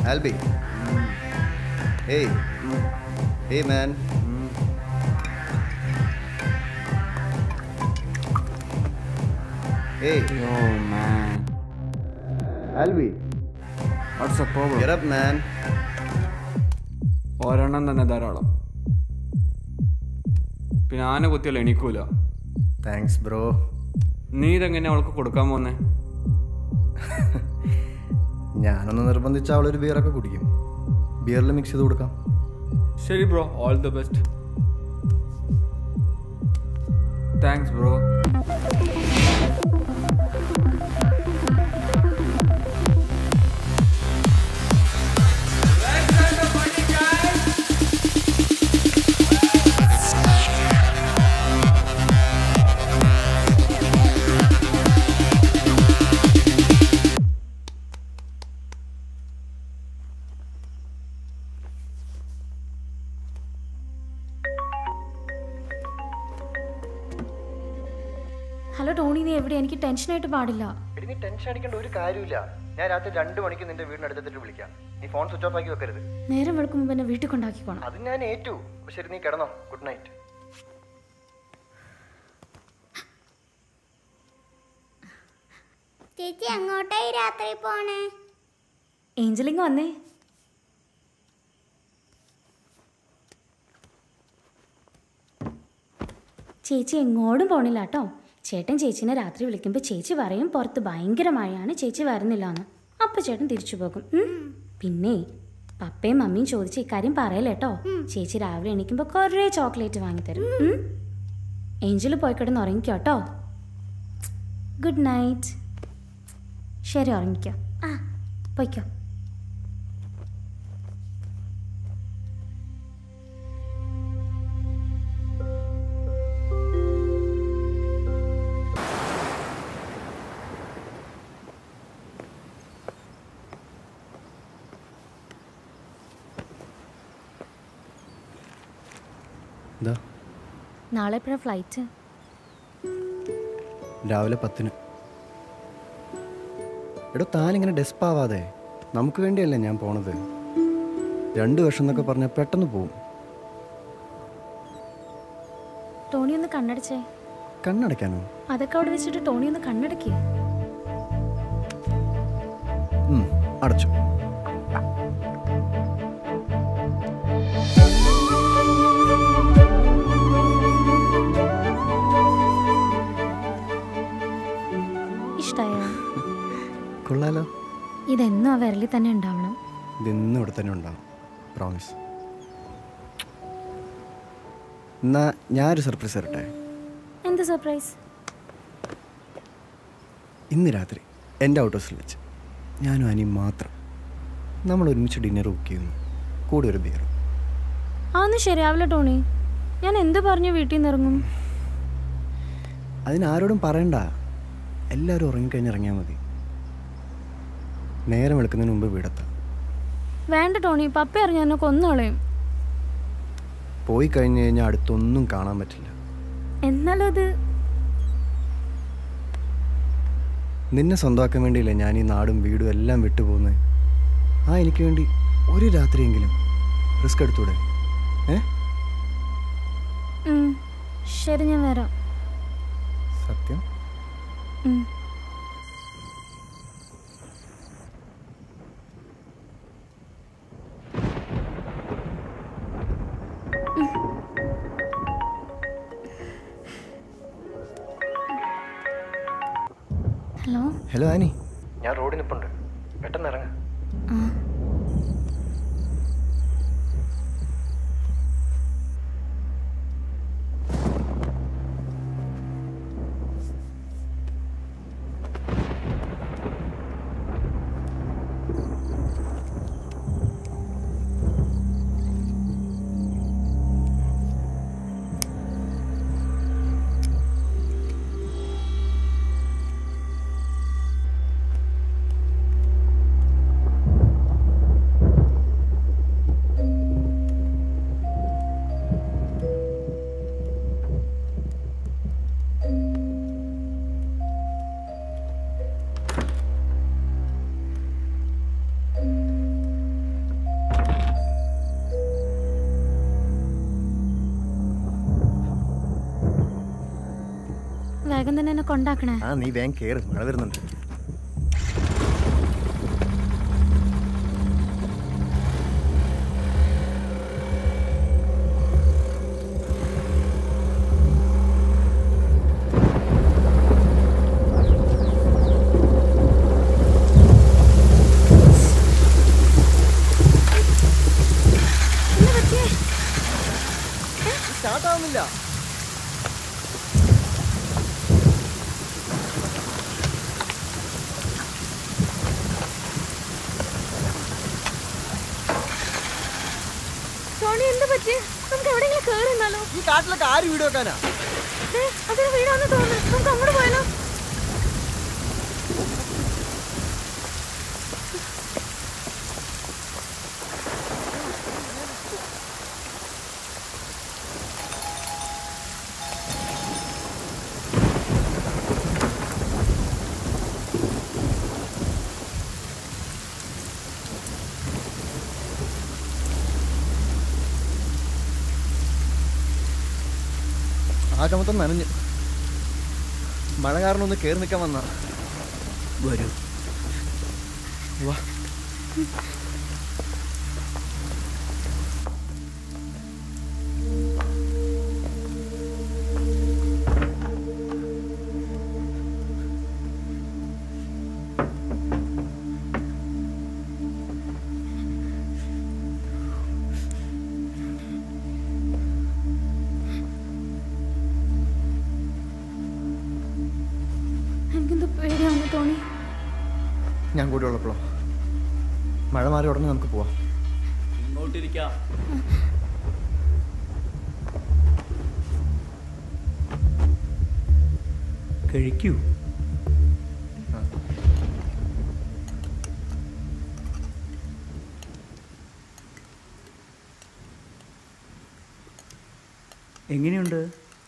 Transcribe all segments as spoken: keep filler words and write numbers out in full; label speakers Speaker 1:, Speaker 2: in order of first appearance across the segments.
Speaker 1: Albi. Mm. Hey. Mm. Hey, man. Mm. Hey.
Speaker 2: Yo, man.
Speaker 1: Albi.
Speaker 2: What's the problem?
Speaker 1: Get up, man.
Speaker 2: ഒരെണ്ണം തന്നെ ധാരാളം. പിന്നെ ആന കുത്തിയല്ലോ എണീക്കൂല.
Speaker 1: Thanks bro.
Speaker 2: നീ ഇതെങ്ങനെ അവൾക്ക് കൊടുക്കാൻ പോന്നേ?
Speaker 1: ഞാനൊന്ന് നിർബന്ധിച്ച അവളൊരു ബിയറൊക്കെ കുടിക്കും. ബിയറിൽ മിക്സ് ചെയ്ത് കൊടുക്കാം.
Speaker 2: ശരി bro, all the best. Thanks bro.
Speaker 3: Hello Tony, നീ എവിടെ? എനിക്ക് ടെൻഷനായിട്ട് പാടില്ല.
Speaker 1: എടി, നീ ടെൻഷൻ അടിക്കേണ്ട ഒരു കാര്യമില്ല. ഞാൻ രാത്രി രണ്ട് മണിക്ക് നിന്റെ വീടിനടുത്തിട്ട് വിളിക്കാം. നീ ഫോൺ സ്വിച്ച് ഓഫ് ആക്കി വെക്കരുത്.
Speaker 3: നേരം വെളുക്കും മുമ്പ് എന്നെ വീട്ടിൽ കൊണ്ടാക്കിക്കോണം.
Speaker 1: അത് ഞാൻ ഏറ്റു. ശരി, നീ കിടന്നോ. Good night.
Speaker 4: ചേച്ചി എങ്ങോട്ടായി രാത്രി പോണേ?
Speaker 3: ഏഞ്ചലിങ് വന്നേ. ചേച്ചി എങ്ങോട്ടും പോണില്ല കേട്ടോ. ചേട്ടൻ ചേച്ചീനെ രാത്രി വിളിക്കുമ്പോൾ ചേച്ചി പറയും പുറത്ത് ഭയങ്കര മഴയാണ്, ചേച്ചി വരുന്നില്ല എന്ന്. അപ്പം ചേട്ടൻ തിരിച്ചു പോകും. പിന്നെ പപ്പയും മമ്മിയും ചോദിച്ച് ഇക്കാര്യം പറയല്ലേ കേട്ടോ. ചേച്ചി രാവിലെ എണീക്കുമ്പോൾ കുറേ ചോക്ലേറ്റ് വാങ്ങിത്തരും. ഏഞ്ചൽ പോയി കിടന്ന് ഉറങ്ങിക്കോ കേട്ടോ. Good night. ശരി, ഉറങ്ങിക്കോ. ആ, പോയിക്കോ. നാളെ എപ്പോഴാണ് ഫ്ലൈറ്റ്?
Speaker 1: രാവിലെ പത്തിന്. എടോ, താനിങ്ങനെ ഡെസ്പാവാതെ. നമുക്ക് വേണ്ടിയല്ലേ ഞാൻ പോണത്. രണ്ട് വർഷം എന്നൊക്കെ പറഞ്ഞാൽ പെട്ടെന്ന് പോവും.
Speaker 3: ടോണി ഒന്ന് കണ്ണടച്ചേ.
Speaker 1: കണ്ണടയ്ക്കാനോ?
Speaker 3: അതൊക്കെ അവിടെ വെച്ചിട്ട് ടോണി ഒന്ന് കണ്ണടക്കേ.
Speaker 1: അടച്ചു. കൊള്ളാലോ.
Speaker 3: ഇതെന്നും ആ വിരലിൽ തന്നെ ഉണ്ടാവണം.
Speaker 1: ഇതെന്നും ഇവിടെ തന്നെ ഉണ്ടാവും. പ്രോമിസ്. എന്നാ ഞാനൊരു സർപ്രൈസ് തരട്ടെ.
Speaker 3: എന്ത് സർപ്രൈസ്?
Speaker 1: ഇന്ന് രാത്രി എൻ്റെ ഔട്ട് ഹൗസിൽ വെച്ച് ഞാനും അനിയും മാത്രം നമ്മൾ ഒരുമിച്ച് ഡിന്നർ ബുക്ക് ചെയ്യുന്നു. കൂടെ ഒരു ബിയർ.
Speaker 3: അതൊന്നും ശരിയാവില്ല ടോണി. ഞാൻ എന്ത് പറഞ്ഞു വീട്ടിൽ നിന്ന് ഇറങ്ങും?
Speaker 1: അതിനാരോടും പറയണ്ട. എല്ലാവരും ഉറങ്ങിക്കഴിഞ്ഞ് ഇറങ്ങിയാൽ മതി. നേരം വെളുക്കുന്നതിന് മുമ്പ് വീടെത്താം.
Speaker 3: വേണ്ട ടോണി, പപ്പ അറിഞ്ഞ എന്നെ കൊന്നോളയും.
Speaker 1: പോയി കഴിഞ്ഞു കഴിഞ്ഞാൽ അടുത്തൊന്നും കാണാൻ പറ്റില്ല.
Speaker 3: എന്നാലും അത്
Speaker 1: നിന്നെ സ്വന്തമാക്കാൻ വേണ്ടിയില്ലേ ഞാൻ ഈ നാടും വീടും എല്ലാം വിട്ടുപോകുന്നത്. ആ, എനിക്ക് വേണ്ടി ഒരു രാത്രിയെങ്കിലും റിസ്ക് എടുത്തൂടെ? ഏ
Speaker 3: ശരി, ഞാൻ വരാം.
Speaker 1: സത്യം?
Speaker 3: ഹലോ.
Speaker 1: ഹലോ ആനി, ഞാൻ റോഡിൽ നിൽപ്പുണ്ട്. പെട്ടെന്ന് ഇറങ്ങാം.
Speaker 3: വേഗം തന്നെ എന്നെ കൊണ്ടാക്കണേ.
Speaker 1: ആ നീ വേഗം കയറി, മഴ വരുന്നുണ്ട്. സ്റ്റാർട്ടാവുന്നില്ല.
Speaker 3: നമുക്ക് എവിടെയെങ്കിലും കേറി നിന്നാലോ?
Speaker 1: ഈ കാട്ടിലൊക്കെ ആര് വീട് വെക്കാനാ?
Speaker 3: അതൊരു വീടാന്ന് തോന്നുന്നു. നമുക്ക് അങ്ങോട്ട് പോയാലോ?
Speaker 1: ആകെ മൊത്തം നനഞ്ഞു. മഴ കാരണം ഒന്ന് കയറി നിൽക്കാൻ വന്നാ. വരൂ, വാ. ഞാൻ കൂടെ ഉള്ളപ്പോഴോ? മഴ മാറി ഉടനെ നമുക്ക് പോവാം.
Speaker 5: ഇങ്ങോട്ടിരിക്കാം. കഴിക്കൂ. എങ്ങനെയുണ്ട്?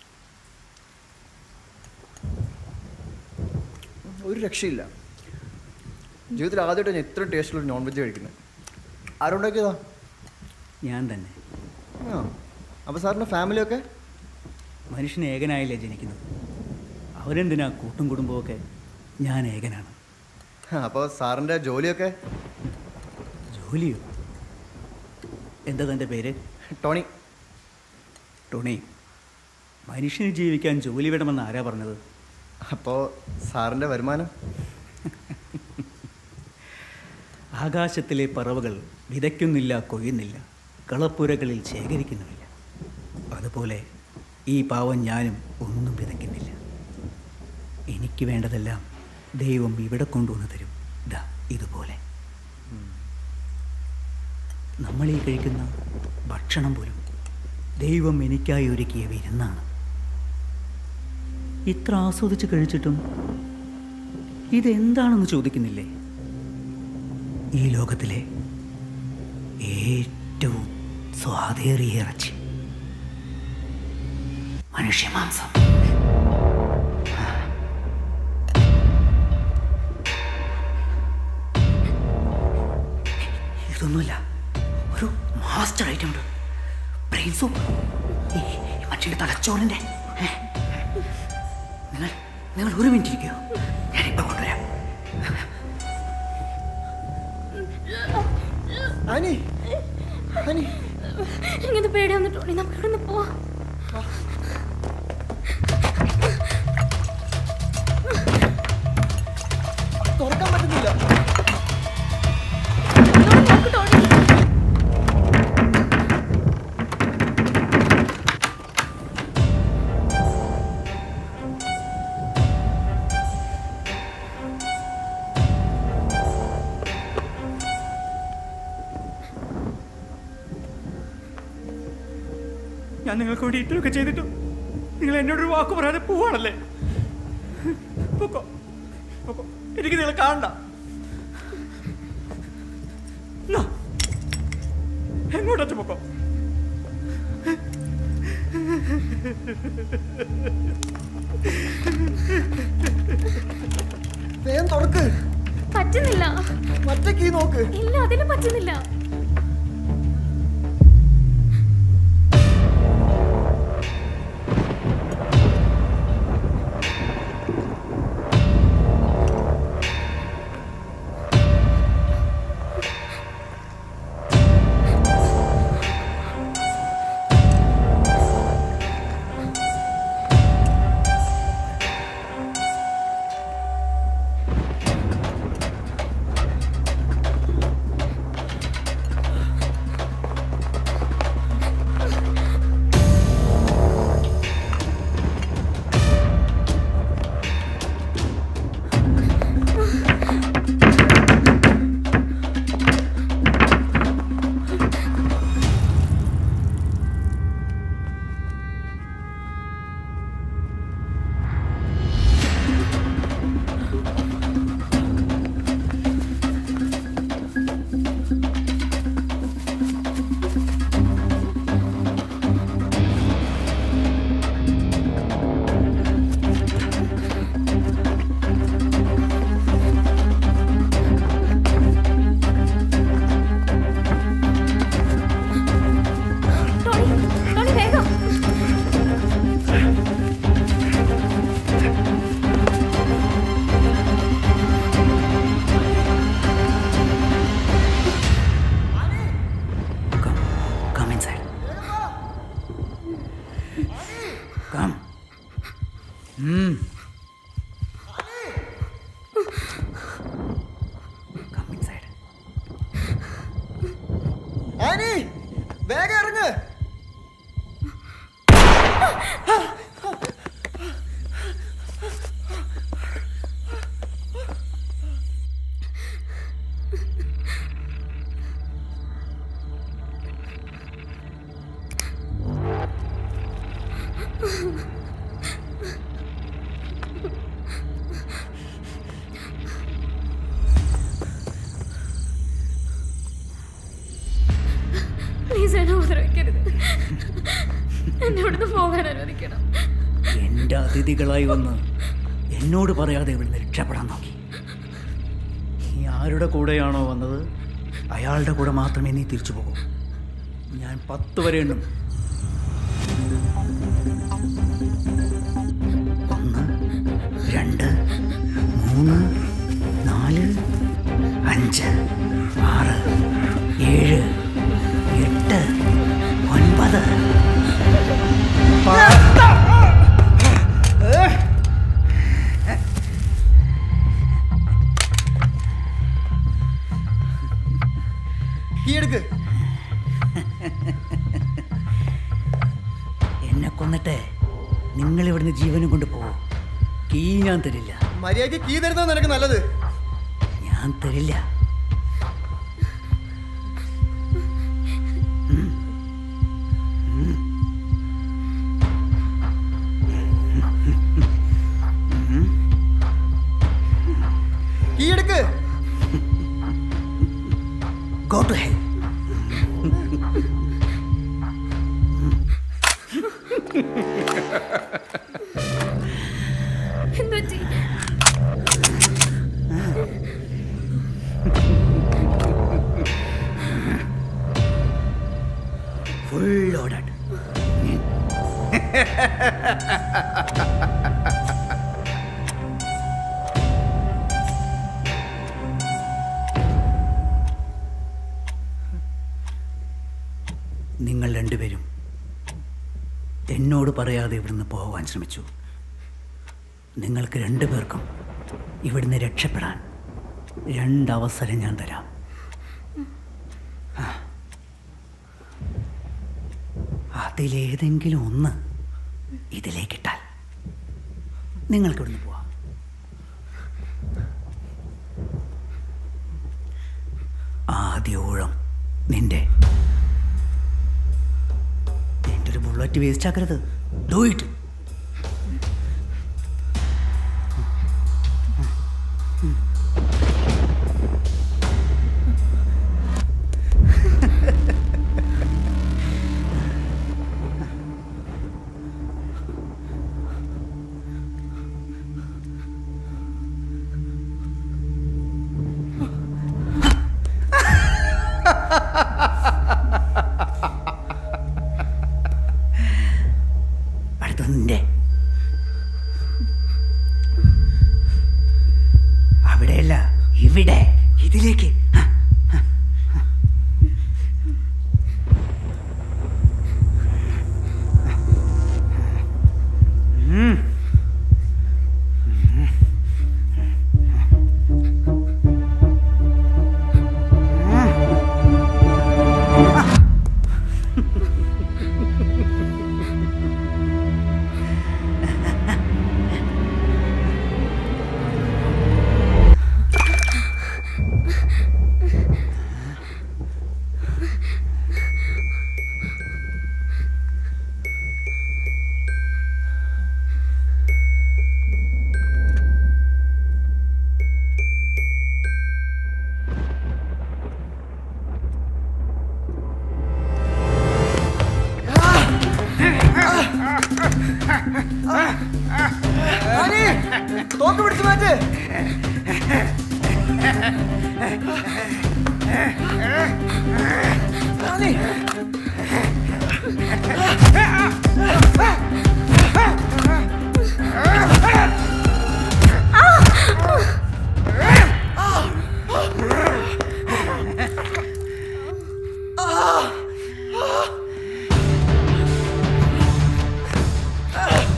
Speaker 1: ഒരു രക്ഷയില്ല. ജീവിതത്തിൽ ആദ്യമായിട്ട് ഞാൻ ഇത്രയും ടേസ്റ്റുള്ള നോൺ വെജ് കഴിക്കുന്നത്. ആരുണ്ടാക്കിയതാ?
Speaker 5: ഞാൻ തന്നെ.
Speaker 1: ആ, അപ്പോൾ സാറിൻ്റെ ഫാമിലിയൊക്കെ?
Speaker 5: മനുഷ്യൻ ഏകനായില്ലേ ജനിക്കുന്നത്. അവരെന്തിനാ കൂട്ടും കുടുംബമൊക്കെ? ഞാൻ ഏകനാണ്.
Speaker 1: അപ്പോൾ സാറിൻ്റെ ജോലിയൊക്കെ?
Speaker 5: ജോലിയോ? എന്താ തൻ്റെ പേര്?
Speaker 1: ടോണി.
Speaker 5: ടോണി, മനുഷ്യന് ജീവിക്കാൻ ജോലി വേണമെന്ന് ആരാ പറഞ്ഞത്?
Speaker 1: അപ്പോൾ സാറിൻ്റെ വരുമാനം?
Speaker 5: ആകാശത്തിലെ പറവകൾ വിതയ്ക്കുന്നില്ല, കൊയ്യുന്നില്ല, കളപ്പുരകളിൽ ശേഖരിക്കുന്നുമില്ല. അതുപോലെ ഈ പാവം ഞാനും ഒന്നും വിതയ്ക്കുന്നില്ല. എനിക്ക് വേണ്ടതെല്ലാം ദൈവം ഇവിടെ കൊണ്ടുവന്ന് തരും. ദാ ഇതുപോലെ. നമ്മളീ കഴിക്കുന്ന ഭക്ഷണം പോലും ദൈവം എനിക്കായി ഒരുക്കിയ വിരുന്നാണ്. ഇത്ര ആസ്വദിച്ച് കഴിച്ചിട്ടും ഇതെന്താണെന്ന് ചോദിക്കുന്നില്ലേ? ഈ ലോകത്തിലെ ഏറ്റവും സ്വാദേറിയ ഇറച്ചി, മനുഷ്യമാംസം. ഇതൊന്നുമില്ല, ഒരു മാസ്റ്റർ ഐറ്റം ഉണ്ട്. Brain soup. ഈ മനുഷ്യൻ്റെ തലച്ചോറിൻ്റെ. നിങ്ങൾ നിങ്ങൾ ഒരു മിനിറ്റ് ഇരിക്കുമോ? ഞാനിപ്പോൾ കൊണ്ടുവരാം.
Speaker 1: ആനി, ആനി,
Speaker 3: എനിക്കത് പേടിയാവുന്നു ടോണി. നമുക്ക് ഇവിടെ നിന്ന് പോവാം.
Speaker 1: തുറക്കാൻ പറ്റുന്നില്ല.
Speaker 3: നോക്ക് ടോണി.
Speaker 5: ഞാൻ നിങ്ങൾക്ക് വേണ്ടി ഇത്രയൊക്കെ ചെയ്തിട്ടും നിങ്ങൾ എന്നോടൊരു വാക്ക് പറയാതെ പോവാണല്ലേ? പൊക്കോ, പൊക്കോ. എനിക്ക് നിങ്ങൾ കാണണ്ട. എങ്ങോട്ടു പൊക്കോ.
Speaker 1: വേഗം തുറക്ക്.
Speaker 3: പറ്റുന്നില്ല.
Speaker 1: മറ്റേ കീ നോക്ക്.
Speaker 3: ഇല്ല, അതിലും പറ്റുന്നില്ല.
Speaker 5: Come. Hmm. Come inside.
Speaker 1: Annie വേഗം ഇറങ്ങ്.
Speaker 5: എന്റെ അതിഥികളായി വന്ന് എന്നോട് പറയാതെ ഇവിടുന്ന് രക്ഷപ്പെടാൻ നോക്കി. നീ ആരുടെ കൂടെയാണോ വന്നത് അയാളുടെ കൂടെ മാത്രമേ നീ തിരിച്ചു പോകൂ. ഞാൻ പത്ത് വരെ എണ്ണും. ഒന്ന്, രണ്ട്, മൂന്ന്, നാല്, അഞ്ച്, ആറ്, ഏഴ്, എട്ട്, ഒൻപത്. എന്നെ കൊന്നിട്ട് നിങ്ങൾ ഇവിടുന്ന് ജീവനും കൊണ്ട് പോകും. കീ ഞാൻ തരില്ല.
Speaker 1: മര്യാദയ്ക്ക് കീ തരുന്നോ നിനക്ക് നല്ലത്.
Speaker 5: ഞാൻ തരില്ല.
Speaker 1: കീ എടുക്ക്.
Speaker 5: Go to hell. Full loaded. നിങ്ങൾ രണ്ടുപേരും എന്നോട് പറയാതെ ഇവിടുന്ന് പോകാൻ ശ്രമിച്ചു. നിങ്ങൾക്ക് രണ്ടുപേർക്കും ഇവിടുന്ന് രക്ഷപ്പെടാൻ രണ്ടവസരം ഞാൻ തരാം. അതിലേതെങ്കിലും ഒന്ന് ഇതിലേക്കിട്ടാൽ നിങ്ങൾക്ക് ഇവിടുന്ന് പോവാം. ആദ്യ ഊഴം നിന്റെ. എൻ്റെ ഒരു ബുള്ളറ്റ് വേസ്റ്റ് ആക്കരുത്. Do it. അടുത്തതിൻ്റെ അവിടെയല്ല, ഇവിടെ, ഇതിലേക്ക്.
Speaker 1: തോക്ക് പിടിച്ചു മാറ്റ്. Ah!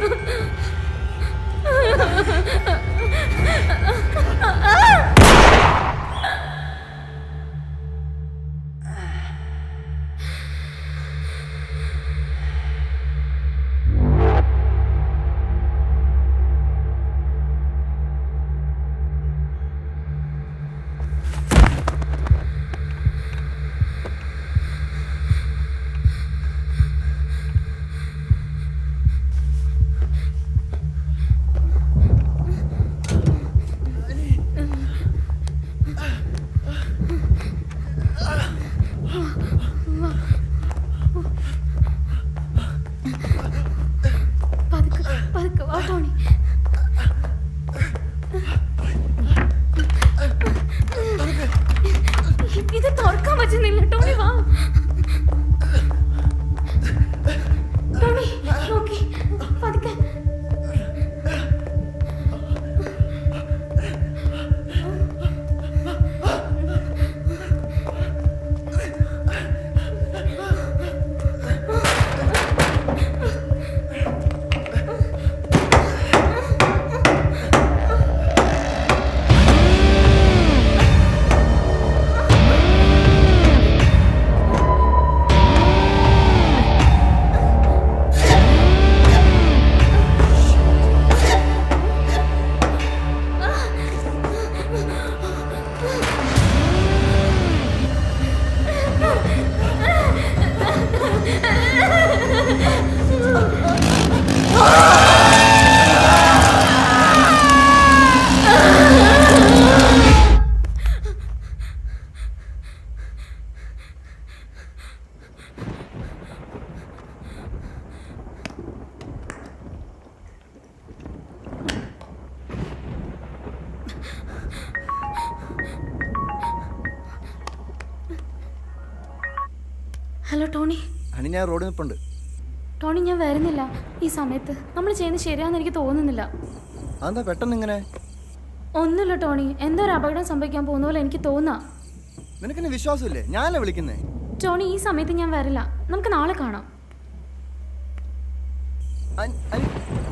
Speaker 3: ഇത് തുറക്കാൻ പറ്റുന്നില്ല. ടോണി വാ. ടോണി നോക്കി പതുക്കെ. Hello Tony.
Speaker 1: അനി ഞാൻ റോഡിൽ നിൽപ്പുണ്ട്.
Speaker 3: ടോണി ഞാൻ വരുന്നില്ല ഈ സമയത്ത്. നമ്മൾ ചെയ്യുന്നത് ശരിയാണെന്ന് എനിക്ക് തോന്നുന്നില്ല.
Speaker 1: അതെന്താ പെട്ടെന്ന് ഇങ്ങനെ?
Speaker 3: ഒന്നുമില്ല ടോണി, എന്തോ ഒരു അപകടം സംഭവിക്കാൻ പോകുന്ന പോലെ എനിക്ക് തോന്നാ.
Speaker 1: നിനക്കെന്നെ വിശ്വാസമില്ലേ? ഞാനല്ലേ വിളിക്കുന്നേ.
Speaker 3: ടോണി ഈ സമയത്ത് ഞാൻ വരില്ല. നമുക്ക് നാളെ കാണാം.
Speaker 1: അനി